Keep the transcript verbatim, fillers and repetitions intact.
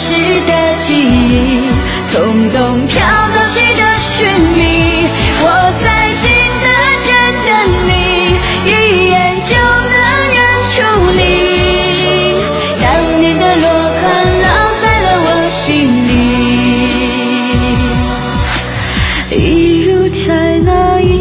时的记忆，从东飘到西的寻觅，我在近的站等你，一眼就能认出你，当年的落款烙在了我心里，一如柴那一